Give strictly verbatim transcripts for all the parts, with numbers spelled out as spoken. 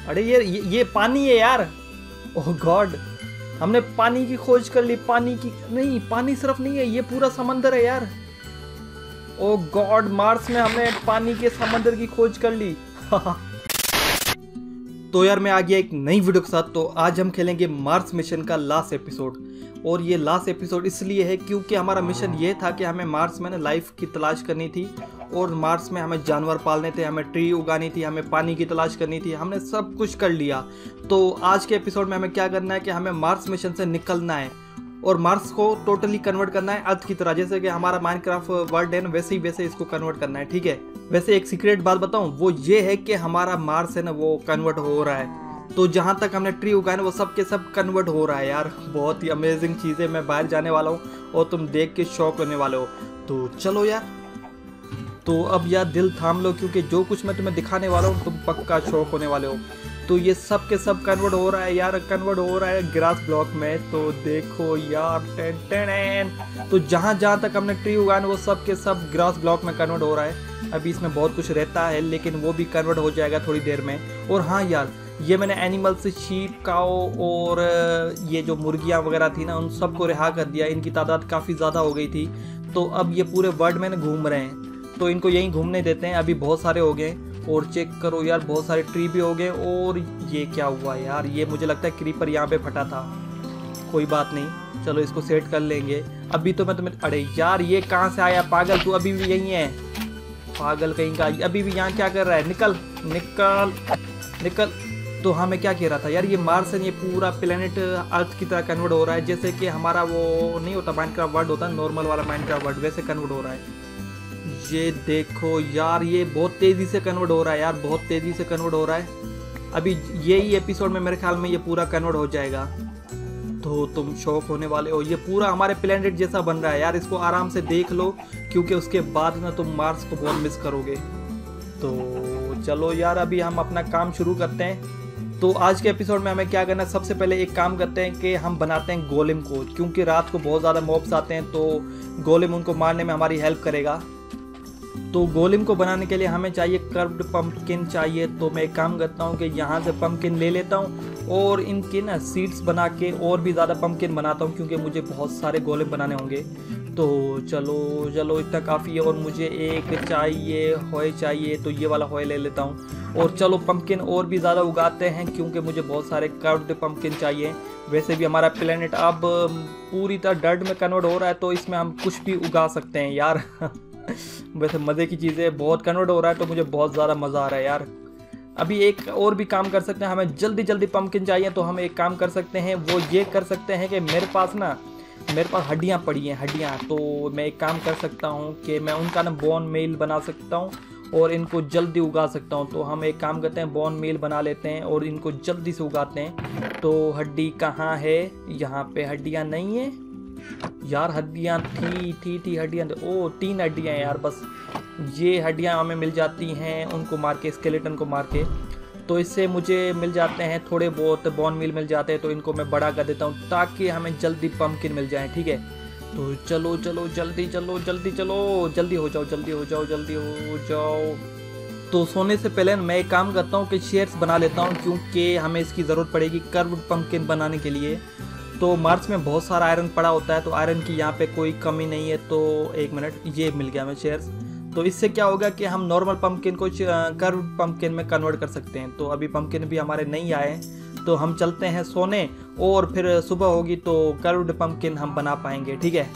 अरे ये ये, ये पानी है यार। ओह गॉड, हमने पानी की खोज कर ली। पानी की नहीं, पानी सिर्फ नहीं है, ये पूरा समंदर है यार। ओह गॉड, मार्स में हमने पानी के समंदर की खोज कर ली। तो यार मैं आ गया एक नई वीडियो के साथ। तो आज हम खेलेंगे मार्स मिशन का लास्ट एपिसोड। और ये लास्ट एपिसोड इसलिए है क्योंकि हमारा मिशन ये था कि हमें मार्स में ना लाइफ की तलाश करनी थी, और मार्स में हमें जानवर पालने थे, हमें ट्री उगानी थी, हमें पानी की तलाश करनी थी। हमने सब कुछ कर लिया। तो आज के एपिसोड में हमें क्या करना है कि हमें मार्स मिशन से निकलना है और मार्स को टोटली कन्वर्ट करना है अर्थ की तरह। जैसे कि हमारा माइनक्राफ्ट वर्ल्ड है ना, वैसे ही वैसे इसको कन्वर्ट करना है, ठीक है। वैसे एक सीक्रेट बात बताऊं, वो ये है कि हमारा मार्स है ना वो कन्वर्ट हो रहा है। तो जहाँ तक हमने ट्री उगाए ना वो सब के सब कन्वर्ट हो रहा है यार। बहुत ही अमेजिंग चीज़ है। मैं बाहर जाने वाला हूँ और तुम देख के शॉक होने वाले हो। तो चलो यार, तो अब यार दिल थाम लो क्योंकि जो कुछ मैं तुम्हें दिखाने वाला हूँ तुम पक्का शॉक होने वाले हो। तो ये सब के सब कन्वर्ट हो रहा है यार, कन्वर्ट हो रहा है ग्रास ब्लॉक में। तो देखो यार, टेन टेन तो जहाँ जहाँ तक हमने ट्री उगाए वो सब के सब ग्रास ब्लॉक में कन्वर्ट हो रहा है। अभी इसमें बहुत कुछ रहता है लेकिन वो भी कन्वर्ट हो जाएगा थोड़ी देर में। और हाँ यार, ये मैंने एनिमल्स शीप काओ और ये जो मुर्गियाँ वगैरह थी ना उन सबको रिहा कर दिया। इनकी तादाद काफ़ी ज़्यादा हो गई थी। तो अब ये पूरे वर्ल्ड में ना घूम रहे हैं, तो इनको यहीं घूमने देते हैं। अभी बहुत सारे हो गए और चेक करो यार, बहुत सारे ट्री भी हो गए। और ये क्या हुआ यार, ये मुझे लगता है क्रीपर यहाँ पे फटा था। कोई बात नहीं, चलो इसको सेट कर लेंगे। अभी तो मैं तुम्हें, अरे यार ये कहाँ से आया पागल, तू अभी भी यहीं है पागल कहीं का। अभी भी यहाँ क्या कर रहा है, निकल निकल निकल। तो हाँ मैं क्या कह रहा था यार, ये मार्स है, ये पूरा प्लेनेट अर्थ की तरह कन्वर्ट हो रहा है। जैसे कि हमारा वो नहीं होता माइनक्राफ्ट वर्ल्ड होता है, नॉर्मल वाला माइनक्राफ्ट वर्ल्ड, वैसे कन्वर्ट हो रहा है। ये देखो यार, ये बहुत तेज़ी से कन्वर्ट हो रहा है यार, बहुत तेज़ी से कन्वर्ट हो रहा है। अभी यही एपिसोड में मेरे ख्याल में ये पूरा कन्वर्ट हो जाएगा। तो तुम शौक होने वाले हो, ये पूरा हमारे प्लेनेट जैसा बन रहा है यार। इसको आराम से देख लो क्योंकि उसके बाद ना तुम मार्स को बहुत मिस करोगे। तो चलो यार, अभी हम अपना काम शुरू करते हैं। तो आज के एपिसोड में हमें क्या करना है, सबसे पहले एक काम करते हैं कि हम बनाते हैं गोलेम को, क्योंकि रात को बहुत ज़्यादा मॉब्स आते हैं। तो गोलेम उनको मारने में हमारी हेल्प करेगा। तो गोलेम को बनाने के लिए हमें चाहिए कर्व्ड पंपकिन चाहिए। तो मैं एक काम करता हूँ कि यहाँ से पंपकिन ले लेता हूँ और इनके ना सीड्स बना के और भी ज़्यादा पंपकिन बनाता हूँ, क्योंकि मुझे बहुत सारे गोलेम बनाने होंगे। तो चलो चलो, इतना काफ़ी है। और मुझे एक चाहिए हॉय चाहिए, तो ये वाला हॉय ले लेता हूँ। और चलो पंपकिन और भी ज़्यादा उगाते हैं क्योंकि मुझे बहुत सारे कर्व्ड पंपकिन चाहिए। वैसे भी हमारा प्लेनेट अब पूरी तरह डर्ट में कन्वर्ट हो रहा है, तो इसमें हम कुछ भी उगा सकते हैं यार। वैसे मज़े की चीज़ें, बहुत कन्वर्ट हो रहा है तो मुझे बहुत ज़्यादा मज़ा आ रहा है यार। अभी एक और भी काम कर सकते हैं, हमें जल्दी जल्दी पंपकिन चाहिए। तो हम एक काम कर सकते हैं, वो ये कर सकते हैं कि मेरे पास ना मेरे पास हड्डियाँ पड़ी हैं, हड्डियाँ। तो मैं एक काम कर सकता हूँ कि मैं उनका ना बोन मील बना सकता हूँ और इनको जल्दी उगा सकता हूँ। तो हम एक काम करते हैं, बोन मील बना लेते हैं और इनको जल्दी से उगाते हैं। तो हड्डी कहाँ है, यहाँ पे हड्डियाँ नहीं है यार। हड्डियाँ थी थी थी हड्डियाँ, ओ तीन हड्डियाँ यार बस। ये हड्डियाँ हमें मिल जाती हैं उनको मार के, स्केलेटन को मार के। तो इससे मुझे मिल जाते हैं थोड़े बहुत बोन मील मिल जाते हैं। तो इनको मैं बड़ा कर देता हूँ ताकि हमें जल्दी पंपकिन मिल जाए, ठीक है। तो चलो चलो जल्दी चलो जल्दी चलो, जल्दी हो जाओ जल्दी हो जाओ जल्दी हो जाओ। तो सोने से पहले मैं एक काम करता हूँ कि शेयर्स बना लेता हूँ, क्योंकि हमें इसकी ज़रूरत पड़ेगी कर्व्ड पंपकिन बनाने के लिए। तो मार्स में बहुत सारा आयरन पड़ा होता है, तो आयरन की यहाँ पे कोई कमी नहीं है। तो एक मिनट, ये मिल गया हमें शेयर्स। तो इससे क्या होगा कि हम नॉर्मल पंपकिन को कर्व्ड पंपकिन में कन्वर्ट कर सकते हैं। तो अभी पंपकिन भी हमारे नहीं आए, तो हम चलते हैं सोने और फिर सुबह होगी तो कर्व्ड पंपकिन हम बना पाएंगे, ठीक है।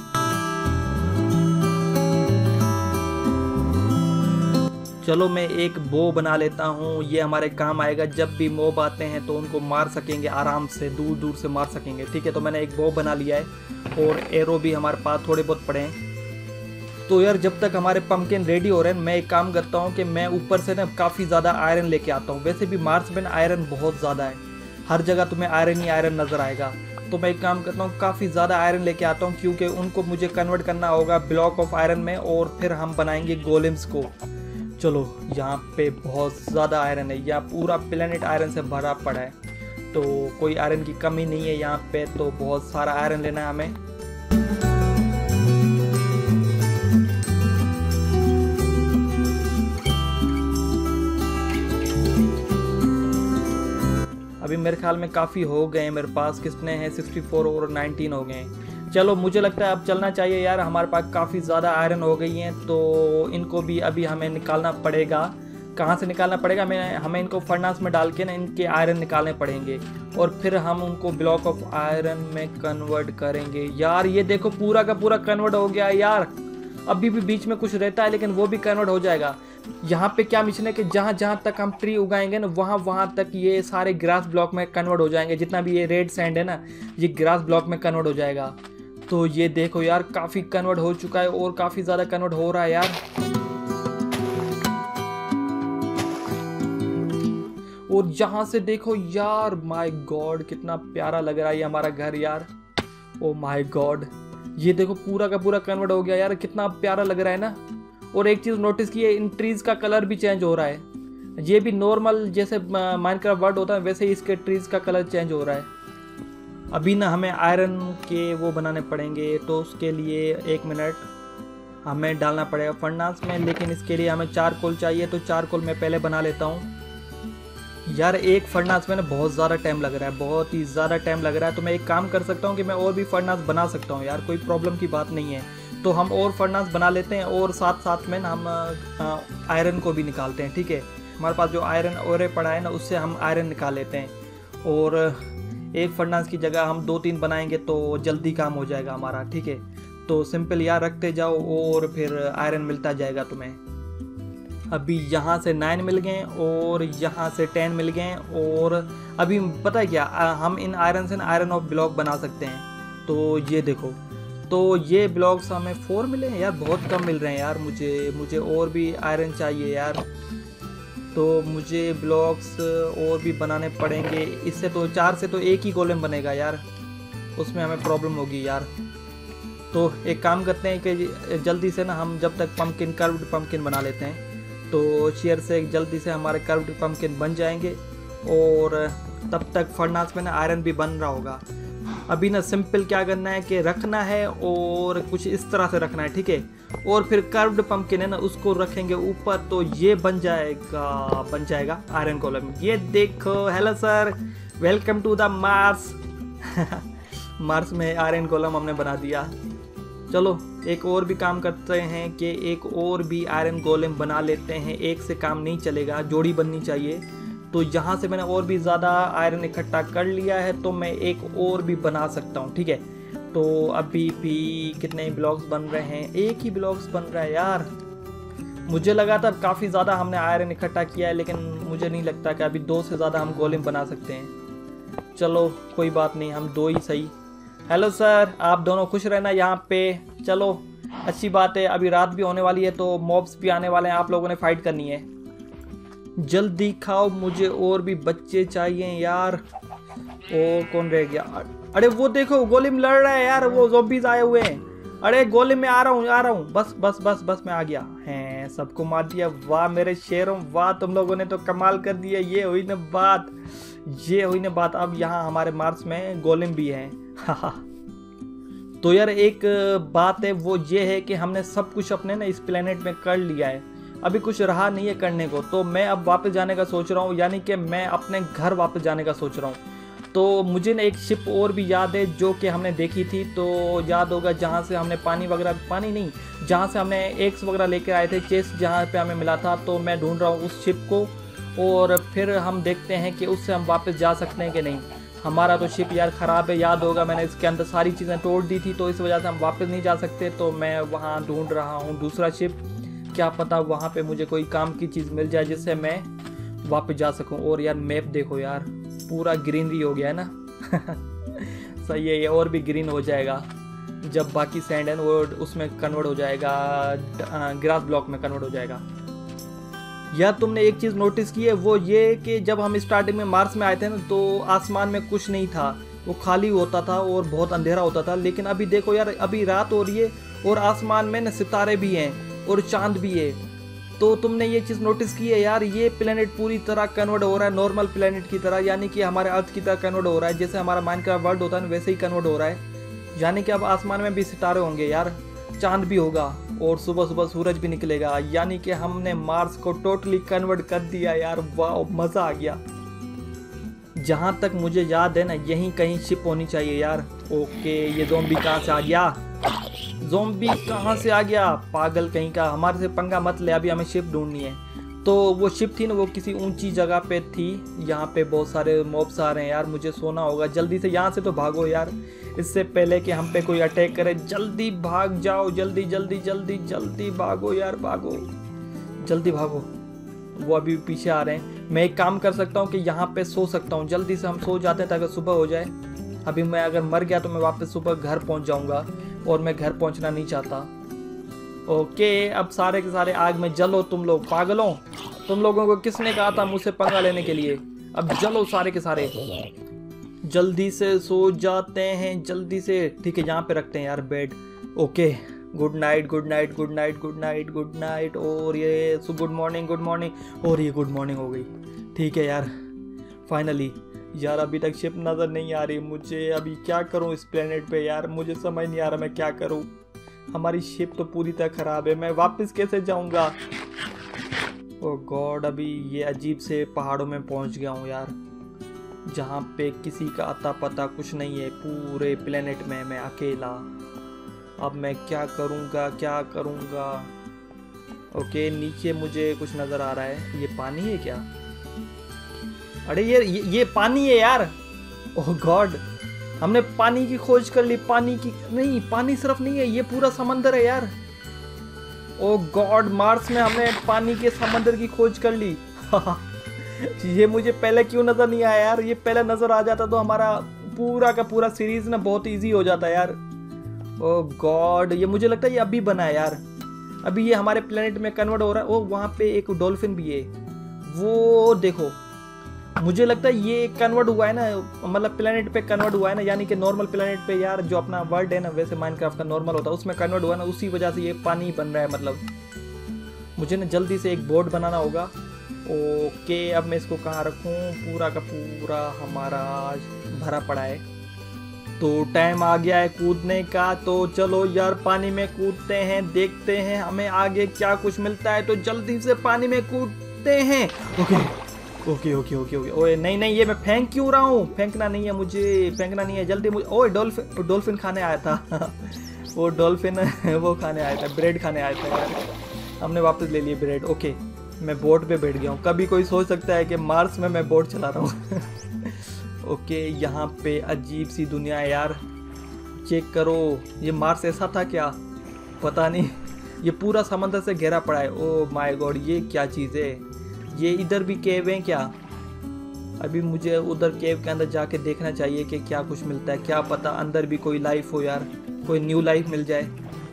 चलो मैं एक बो बना लेता हूँ, ये हमारे काम आएगा। जब भी मॉब आते हैं तो उनको मार सकेंगे आराम से, दूर दूर से मार सकेंगे, ठीक है। तो मैंने एक बो बना लिया है और एरो भी हमारे पास थोड़े बहुत पड़े हैं। तो यार जब तक हमारे पंपकिन रेडी हो रहे हैं, मैं एक काम करता हूँ कि मैं ऊपर से ना काफ़ी ज़्यादा आयरन लेके आता हूँ। वैसे भी मार्स में आयरन बहुत ज़्यादा है, हर जगह तुम्हें आयरन ही आयरन नज़र आएगा। तो मैं एक काम करता हूँ, काफ़ी ज़्यादा आयरन लेके आता हूँ, क्योंकि उनको मुझे कन्वर्ट करना होगा ब्लॉक ऑफ आयरन में और फिर हम बनाएंगे गोलेम्स को। चलो यहाँ पे बहुत ज़्यादा आयरन है, यहाँ पूरा प्लेनेट आयरन से भरा पड़ा है। तो कोई आयरन की कमी नहीं है यहाँ पे, तो बहुत सारा आयरन लेना है हमें। अभी मेरे ख्याल में काफ़ी हो गए हैं, मेरे पास कितने हैं सिक्सटी फोर और नाइनटीन हो गए हैं। चलो मुझे लगता है अब चलना चाहिए यार, हमारे पास काफ़ी ज़्यादा आयरन हो गई हैं, तो इनको भी अभी हमें निकालना पड़ेगा। कहाँ से निकालना पड़ेगा, हमें हमें इनको फर्नास में डाल के ना इनके आयरन निकालने पड़ेंगे और फिर हम उनको ब्लॉक ऑफ आयरन में कन्वर्ट करेंगे। यार ये देखो पूरा का पूरा कन्वर्ट हो गया यार, अभी भी बीच में कुछ रहता है लेकिन वो भी कन्वर्ट हो जाएगा। यहाँ पे क्या मिशन है कि जहाँ जहाँ तक हम ट्री उगाएंगे ना वहाँ वहाँ तक ये सारे ग्रास ब्लॉक में कन्वर्ट हो जाएंगे। जितना भी ये रेड सैंड है ना ये ग्रास ब्लॉक में कन्वर्ट हो जाएगा। तो ये देखो यार काफ़ी कन्वर्ट हो चुका है और काफ़ी ज़्यादा कन्वर्ट हो रहा है यार। और यहाँ से देखो यार, माय गॉड कितना प्यारा लग रहा है ये हमारा घर यार। ओ माय गॉड, ये देखो पूरा का पूरा कन्वर्ट हो गया यार, कितना प्यारा लग रहा है ना। और एक चीज़ नोटिस की है, इन ट्रीज का कलर भी चेंज हो रहा है। ये भी नॉर्मल जैसे माइनक्राफ्ट वर्ल्ड होता है वैसे ही इसके ट्रीज का कलर चेंज हो रहा है। अभी ना हमें आयरन के वो बनाने पड़ेंगे, तो उसके लिए एक मिनट हमें डालना पड़ेगा फर्नास में, लेकिन इसके लिए हमें चारकोल चाहिए। तो चारकोल मैं पहले बना लेता हूँ यार। एक फर्नास में ना बहुत ज़्यादा टाइम लग रहा है, बहुत ही ज़्यादा टाइम लग रहा है। तो मैं एक काम कर सकता हूँ कि मैं और भी फर्नास बना सकता हूँ यार, कोई प्रॉब्लम की बात नहीं है। तो हम और फर्नास बना लेते हैं और साथ साथ में ना हम आयरन को भी निकालते हैं। ठीक है, हमारे पास जो आयरन और पड़ा है ना उससे हम आयरन निकाल लेते हैं। और एक फर्नास की जगह हम दो तीन बनाएंगे तो जल्दी काम हो जाएगा हमारा। ठीक है, तो सिंपल यार रखते जाओ और फिर आयरन मिलता जाएगा तुम्हें। अभी यहाँ से नाइन मिल गए और यहाँ से टेन मिल गए। और अभी पता है क्या, हम इन आयरन से आयरन ऑफ ब्लॉक बना सकते हैं। तो ये देखो, तो ये ब्लॉक्स हमें फोर मिले हैं यार, बहुत कम मिल रहे हैं यार। मुझे मुझे और भी आयरन चाहिए यार, तो मुझे ब्लॉक्स और भी बनाने पड़ेंगे। इससे तो चार से तो एक ही गोलेम बनेगा यार, उसमें हमें प्रॉब्लम होगी यार। तो एक काम करते हैं कि जल्दी से ना हम जब तक पम्पकिन कर्व्ड पम्पकिन बना लेते हैं, तो चेयर से जल्दी से हमारे कर्व्ड पम्पकिन बन जाएंगे और तब तक फर्नास में ना आयरन भी बन रहा होगा। अभी ना सिंपल क्या करना है कि रखना है और कुछ इस तरह से रखना है। ठीक है, और फिर कर्व्ड पम्पकिन है ना उसको रखेंगे ऊपर, तो ये बन जाएगा बन जाएगा आयरन कॉलम। ये देखो, hello sir, welcome to the Mars. मार्स में आयरन कॉलम हमने बना दिया। चलो एक और भी काम करते हैं कि एक और भी आयरन गोलेम बना लेते हैं। एक से काम नहीं चलेगा, जोड़ी बननी चाहिए। तो यहाँ से मैंने और भी ज़्यादा आयरन इकट्ठा कर लिया है, तो मैं एक और भी बना सकता हूँ। ठीक है, तो अभी भी कितने ब्लॉक्स बन रहे हैं, एक ही ब्लॉक्स बन रहा है यार। मुझे लगा था काफ़ी ज़्यादा हमने आयरन इकट्ठा किया है, लेकिन मुझे नहीं लगता कि अभी दो से ज़्यादा हम गोलेम बना सकते हैं। चलो कोई बात नहीं, हम दो ही सही। हेलो सर, आप दोनों खुश रहना यहाँ पे। चलो अच्छी बात है, अभी रात भी होने वाली है तो मॉब्स भी आने वाले हैं, आप लोगों ने फाइट करनी है। जल्दी खाओ, मुझे और भी बच्चे चाहिए यार। और कौन रह गया? अरे वो देखो गोलेम लड़ रहा है यार, वो ज़ॉम्बीज़ आए हुए हैं। अरे गोलेम में आ रहा हूँ आ रहा हूँ बस बस बस बस मैं आ गया। हैं सबको मार दिया। वाह मेरे शेरों, वाह तुम लोगों ने तो कमाल कर दिया। ये हुई ना बात, ये हुई ना बात। अब यहाँ हमारे मार्स में गोलेम भी हैं। तो यार एक बात है वो ये है कि हमने सब कुछ अपने ना इस प्लेनेट में कर लिया है, अभी कुछ रहा नहीं है करने को। तो मैं अब वापस जाने का सोच रहा हूँ, यानी कि मैं अपने घर वापस जाने का सोच रहा हूँ। तो मुझे ना एक शिप और भी याद है जो कि हमने देखी थी, तो याद होगा जहाँ से हमने पानी वगैरह, पानी नहीं, जहाँ से हमने एग्स वगैरह लेकर आए थे, चेस्ट जहाँ पे हमें मिला था। तो मैं ढूंढ रहा हूँ उस शिप को और फिर हम देखते हैं कि उससे हम वापस जा सकते हैं कि नहीं। हमारा तो शिप यार ख़राब है, याद होगा मैंने इसके अंदर सारी चीज़ें तोड़ दी थी, तो इस वजह से हम वापस नहीं जा सकते। तो मैं वहाँ ढूंढ रहा हूँ दूसरा शिप, क्या पता वहाँ पे मुझे कोई काम की चीज़ मिल जाए जिससे मैं वापस जा सकूँ। और यार मैप देखो यार, पूरा ग्रीनरी हो गया है ना। सही है, ये और भी ग्रीन हो जाएगा जब बाकी सैंड है वो उसमें कन्वर्ट हो जाएगा, ग्रास ब्लॉक में कन्वर्ट हो जाएगा। यार तुमने एक चीज़ नोटिस की है, वो ये कि जब हम स्टार्टिंग में मार्स में आए थे ना तो आसमान में कुछ नहीं था, वो खाली होता था और बहुत अंधेरा होता था। लेकिन अभी देखो यार, अभी रात हो रही है और आसमान में ना सितारे भी हैं और चांद भी है। तो तुमने ये चीज़ नोटिस की है यार, ये प्लेनेट पूरी तरह कन्वर्ट हो रहा है नॉर्मल प्लेनेट की तरह, यानी कि हमारे अर्थ की तरह कन्वर्ट हो रहा है। जैसे हमारा माइनक्राफ्ट वर्ल्ड होता है वैसे ही कन्वर्ट हो रहा है, यानी कि अब आसमान में भी सितारे होंगे यार, चांद भी होगा और सुबह सुबह सूरज भी निकलेगा। यानी कि हमने मार्स को टोटली कन्वर्ट कर दिया यार। वाह मज़ा आ गया। जहाँ तक मुझे याद है ना, यहीं कहीं शिप होनी चाहिए यार। ओके, ये ज़ॉम्बी कहाँ से आ गया? ज़ॉम्बी कहाँ से आ गया? पागल कहीं का, हमारे से पंगा मत ले, अभी हमें शिप ढूंढनी है। तो वो शिप थी ना, वो किसी ऊंची जगह पे थी। यहाँ पे बहुत सारे मॉब्स आ रहे हैं यार, मुझे सोना होगा। जल्दी से यहाँ से तो भागो यार, इससे पहले कि हम पे कोई अटैक करे। जल्दी भाग जाओ, जल्दी जल्दी जल्दी जल्दी भागो यार, भागो, जल्दी भागो। वो अभी पीछे आ रहे हैं। मैं एक काम कर सकता हूँ कि यहाँ पे सो सकता हूँ, जल्दी से हम सो जाते हैं ताकि सुबह हो जाए। अभी मैं अगर मर गया तो मैं वापस सुबह घर पहुँच जाऊँगा, और मैं घर पहुँचना नहीं चाहता। ओके, अब सारे के सारे आग में जलो तुम लोग पागलों। तुम लोगों को किसने कहा था मुझसे पंगा लेने के लिए? अब जलो सारे के सारे, जल्दी से सो जाते हैं जल्दी से। ठीक है, यहाँ पे रखते हैं यार bed. Okay, good night good night good night good night good night. और ये गुड मॉर्निंग गुड मॉर्निंग, और ये गुड मॉर्निंग हो गई। ठीक है यार, फाइनली। यार अभी तक शिप नज़र नहीं आ रही मुझे, अभी क्या करूं इस प्लेनेट पे यार, मुझे समझ नहीं आ रहा मैं क्या करूं। हमारी शिप तो पूरी तरह ख़राब है, मैं वापस कैसे जाऊंगा? ओह गॉड, अभी ये अजीब से पहाड़ों में पहुंच गया हूँ यार, जहाँ पे किसी का अता पता कुछ नहीं है। पूरे प्लेनेट में मैं अकेला। अब मैं क्या करूँगा क्या करूँगा? ओके, नीचे मुझे कुछ नज़र आ रहा है। ये पानी है क्या? अरे ये ये, ये पानी है यार। ओह गॉड, हमने पानी की खोज कर ली। पानी की नहीं, पानी सिर्फ नहीं है, ये पूरा समंदर है यार। ओह गॉड, मार्स में हमने पानी के समंदर की खोज कर ली। ये मुझे पहले क्यों नज़र नहीं आया यार? ये पहले नज़र आ जाता तो हमारा पूरा का पूरा सीरीज ना बहुत इजी हो जाता यार। ओह गॉड, ये मुझे लगता है ये अभी बना है यार, अभी ये हमारे प्लेनेट में कन्वर्ट हो रहा है। ओह, वहाँ पे एक डॉल्फिन भी है, वो देखो। मुझे लगता है ये कन्वर्ट हुआ है ना, मतलब प्लेनेट पे कन्वर्ट हुआ है ना, यानी कि नॉर्मल प्लेनेट पे यार जो अपना वर्ल्ड है ना, वैसे माइनक्राफ्ट का नॉर्मल होता है, उसमें कन्वर्ट हुआ ना, उसी वजह से ये पानी बन रहा है। मतलब मुझे ना जल्दी से एक बोर्ड बनाना होगा। ओके, अब मैं इसको कहाँ रखूँ? पूरा का पूरा हमारा भरा पड़ा है, तो टाइम आ गया है कूदने का। तो चलो यार पानी में कूदते हैं, देखते हैं हमें आगे क्या कुछ मिलता है। तो जल्दी से पानी में कूदते हैं। Okay okay okay okay okay. ओए नहीं नहीं, ये मैं फेंक क्यों रहा हूँ? फेंकना नहीं है मुझे, फेंकना नहीं है, जल्दी मुझे। ओए डॉल्फिन, डॉल्फिन खाने आया था। वो डॉल्फिन वो खाने आया था, ब्रेड खाने आया था यार। हमने वापस ले लिए ब्रेड। ओके, मैं बोट पे बैठ गया हूँ। कभी कोई सोच सकता है कि मार्स में मैं बोट चला रहा हूँ। ओके, यहाँ पे अजीब सी दुनिया है यार, चेक करो। ये मार्स ऐसा था क्या? पता नहीं, ये पूरा समंदर से घेरा पड़ा है। ओह माय गॉड, ये क्या चीज़ है? ये इधर भी केव है क्या? अभी मुझे उधर केव के अंदर जाके देखना चाहिए कि क्या कुछ मिलता है। क्या पता अंदर भी कोई लाइफ हो यार, कोई न्यू लाइफ मिल जाए।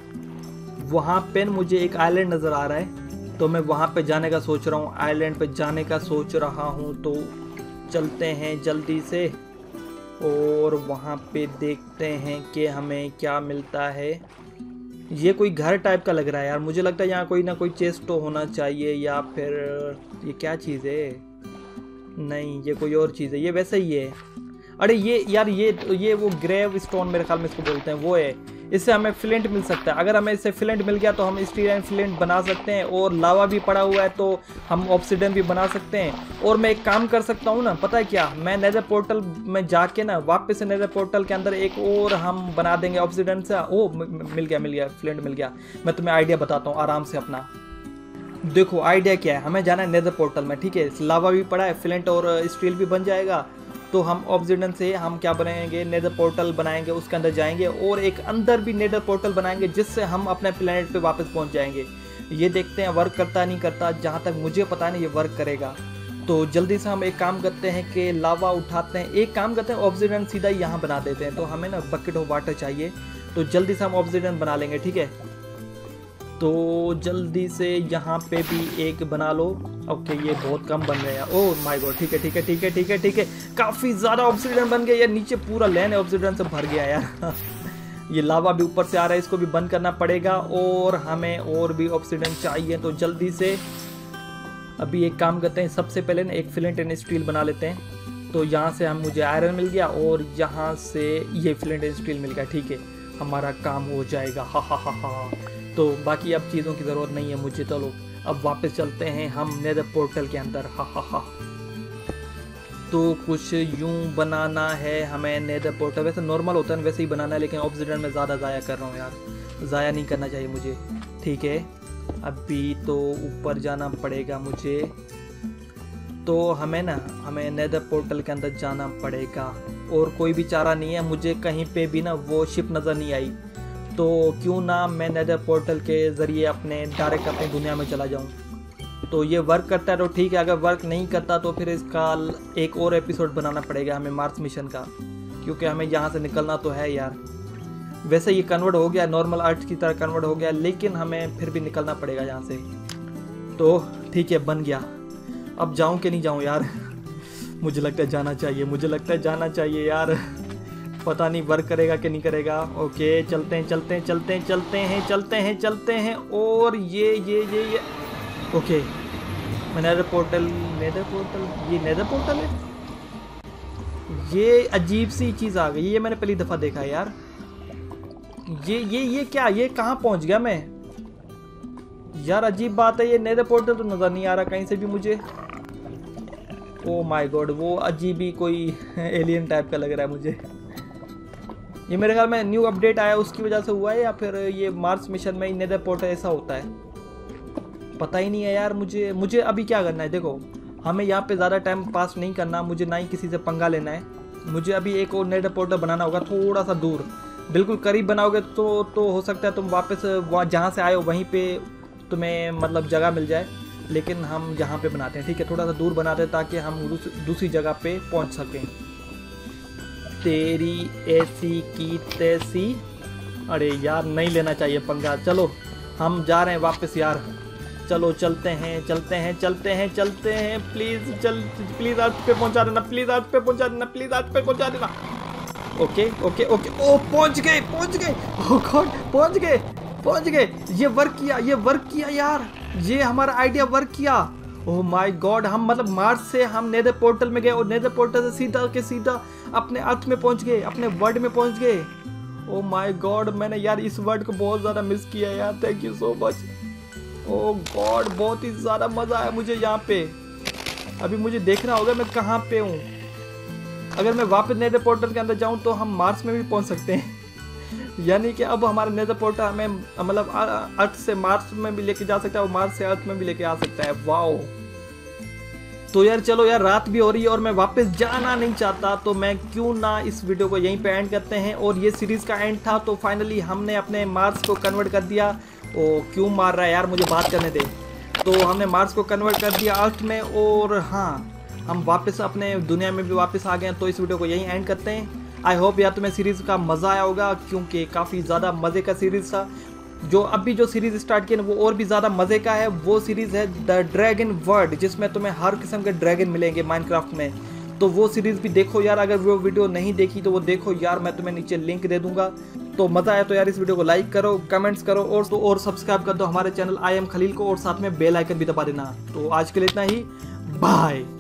वहाँ पे मुझे एक आइलैंड नज़र आ रहा है, तो मैं वहाँ पे जाने का सोच रहा हूँ। आइलैंड पे जाने का सोच रहा हूँ, तो चलते हैं जल्दी से और वहाँ पे देखते हैं कि हमें क्या मिलता है। ये कोई घर टाइप का लग रहा है यार, मुझे लगता है यहाँ कोई ना कोई चेस्ट तो होना चाहिए, या फिर ये क्या चीज़ है? नहीं, ये कोई और चीज़ है, ये वैसे ही है। अरे ये यार, ये ये वो ग्रेव स्टोन मेरे ख्याल में इसको बोलते हैं, वो है। इससे हमें फ्लिंट मिल सकता है। अगर हमें इससे फ्लिंट मिल गया तो हम स्टील एंड फ्लिंट बना सकते हैं, और लावा भी पड़ा हुआ है तो हम ऑब्सिडियन भी बना सकते हैं। और मैं एक काम कर सकता हूँ ना, पता है क्या? मैं नेदर पोर्टल में जाके ना वापस से नेदर पोर्टल के अंदर एक और हम बना देंगे ऑब्सिडियन से। ओ मिल गया मिल गया फ्लिंट मिल गया। मैं तुम्हें आइडिया बताता हूँ आराम से अपना। देखो आइडिया क्या है, हमें जाना है नेदर पोर्टल में, ठीक है? लावा भी पड़ा है, फ्लिंट और स्टील भी बन जाएगा। तो हम ऑब्सिडियन से हम क्या बनाएंगे? नेदर पोर्टल बनाएंगे, उसके अंदर जाएंगे और एक अंदर भी नेदर पोर्टल बनाएंगे, जिससे हम अपने प्लेनेट पे वापस पहुंच जाएंगे। ये देखते हैं वर्क करता नहीं करता। जहाँ तक मुझे पता नहीं ये वर्क करेगा। तो जल्दी से हम एक काम करते हैं कि लावा उठाते हैं, एक काम करते हैं ऑब्सिडियन सीधा यहाँ बना देते हैं। तो हमें ना बकेट ऑफ वाटर चाहिए, तो जल्दी से हम ऑब्सिडियन बना लेंगे, ठीक है? तो जल्दी से यहाँ पे भी एक बना लो। ओके, ये बहुत कम बन रहे हैं। ओह माय गॉड, ठीक है ठीक है ठीक है ठीक है ठीक है, काफ़ी ज़्यादा ऑब्सिडियन बन गया यार। नीचे पूरा लैंड ऑब्सिडियन से भर गया यार। ये लावा भी ऊपर से आ रहा है, इसको भी बंद करना पड़ेगा। और हमें और भी ऑब्सिडियन चाहिए, तो जल्दी से अभी एक काम करते हैं। सबसे पहले ना एक फ्लिंट एंड स्टील बना लेते हैं। तो यहाँ से हम मुझे आयरन मिल गया, और यहाँ से ये फ्लिंट एंड स्टील मिल गया, ठीक है? हमारा काम हो जाएगा। हा हा हा हा। तो बाकी अब चीज़ों की ज़रूरत नहीं है मुझे। चलो अब वापस चलते हैं हम नेदर पोर्टल के अंदर। हा हा हा। तो कुछ यूं बनाना है हमें नेदर पोर्टल। वैसे नॉर्मल होता है वैसे ही बनाना है, लेकिन ऑब्सीडियन में ज़्यादा ज़ाया कर रहा हूँ यार, ज़ाया नहीं करना चाहिए मुझे। ठीक है, अभी तो ऊपर जाना पड़ेगा मुझे, तो हमें ना हमें नेदर पोर्टल के अंदर जाना पड़ेगा और कोई भी चारा नहीं है। मुझे कहीं पे भी ना वो शिप नज़र नहीं आई, तो क्यों ना मैं नेदर पोर्टल के ज़रिए अपने डायरेक्ट अपनी दुनिया में चला जाऊं। तो ये वर्क करता है तो ठीक है, अगर वर्क नहीं करता तो फिर इसका एक और एपिसोड बनाना पड़ेगा हमें मार्स मिशन का, क्योंकि हमें यहाँ से निकलना तो है यार। वैसे ये कन्वर्ट हो गया, नॉर्मल अर्थ की तरह कन्वर्ट हो गया, लेकिन हमें फिर भी निकलना पड़ेगा यहाँ से। तो ठीक है, बन गया। अब जाऊँ कि नहीं जाऊँ यार? मुझे लगता है जाना चाहिए, मुझे लगता है जाना चाहिए यार। पता नहीं वर्क करेगा कि नहीं करेगा। ओके, चलते हैं चलते हैं चलते हैं चलते हैं चलते हैं चलते हैं और ये ये ये ये okay, nether portal, nether portal, ये नेदर पोर्टल है। ये अजीब सी चीज़ आ गई, ये मैंने पहली दफ़ा देखा है यार। ये ये ये क्या, ये कहाँ पहुँच गया मैं यार? अजीब बात है, ये नेदर पोर्टल तो नज़र नहीं आ रहा कहीं से भी मुझे। ओ माय गॉड, वो अजीब ही कोई एलियन टाइप का लग रहा है मुझे। ये मेरे ख्याल में न्यू अपडेट आया उसकी वजह से हुआ है, या फिर ये मार्स मिशन में नेदर पोर्टल ऐसा होता है, पता ही नहीं है यार मुझे। मुझे अभी क्या करना है, देखो हमें यहाँ पे ज़्यादा टाइम पास नहीं करना, मुझे ना ही किसी से पंगा लेना है। मुझे अभी एक और नेदर पोर्टल बनाना होगा, थोड़ा सा दूर। बिल्कुल करीब बनाओगे तो तो हो सकता है तुम वापस वहाँ जहाँ से आए हो वहीं पे तुम्हें मतलब जगह मिल जाए, लेकिन हम यहाँ पे बनाते हैं। ठीक है, थोड़ा सा दूर बनाते हैं ताकि हम दूसरी जगह पे पहुँच सकें। तेरी ऐसी की तैसी, अरे यार नहीं लेना चाहिए पंगा। चलो हम जा रहे हैं वापस यार, चलो चलते हैं चलते हैं चलते हैं चलते हैं। प्लीज़ चल, प्लीज़ अर्थ पे पहुंचा देना, प्लीज़ अर्थ पे पहुंचा देना, प्लीज़ अर्थ पे पहुंचा देना। ओके ओके ओके, ओ पहुंच गए पहुंच गए, ओ गॉड पहुंच गए पहुंच गए। ये वर्क किया, ये वर्क किया यार, ये हमारा आइडिया वर्क किया। ओह माय गॉड, हम मतलब मार्स से हम नेदर पोर्टल में गए और नेदर पोर्टल से सीधा के सीधा अपने अर्थ में पहुंच गए, अपने वर्ल्ड में पहुंच गए। ओह माय गॉड, मैंने यार इस वर्ड को बहुत ज़्यादा मिस किया यार, thank you so much. Oh god, बहुत ही ज़्यादा मज़ा आया मुझे यहाँ पे। अभी मुझे देखना होगा मैं कहाँ पे हूँ। अगर मैं वापस नेदर पोर्टल के अंदर जाऊँ तो हम मार्स में भी पहुँच सकते हैं। यानी कि अब हमारा नेदर पोर्टल हमें मतलब अर्थ से मार्स में भी लेके जा सकता है और मार्स से अर्थ में भी लेके आ सकता है। वाओ, तो यार चलो यार, रात भी हो रही है और मैं वापस जाना नहीं चाहता, तो मैं क्यों ना इस वीडियो को यहीं पे एंड करते हैं। और ये सीरीज़ का एंड था, तो फाइनली हमने अपने मार्स को कन्वर्ट कर दिया। ओ क्यों मार रहा है यार, मुझे बात करने दे। तो हमने मार्स को कन्वर्ट कर दिया अर्थ में, और हाँ हम वापस अपने दुनिया में भी वापस आ गए। तो इस वीडियो को यहीं एंड करते हैं। आई होप यार तुम्हें सीरीज़ का मज़ा आया होगा, क्योंकि काफ़ी ज़्यादा मज़े का सीरीज़ था। जो अभी जो सीरीज़ स्टार्ट की ना वो और भी ज़्यादा मज़े का है। वो सीरीज़ है द ड्रैगन वर्ल्ड, जिसमें तुम्हें हर किस्म के ड्रैगन मिलेंगे माइनक्राफ्ट में। तो वो सीरीज़ भी देखो यार, अगर वो वीडियो नहीं देखी तो वो देखो यार, मैं तुम्हें नीचे लिंक दे दूंगा। तो मज़ा आया तो यार इस वीडियो को लाइक करो, कमेंट्स करो, और तो और सब्सक्राइब कर दो हमारे चैनल आई एम खलील को, और साथ में बेल आइकन भी दबा देना। तो आज के लिए इतना ही, बाय।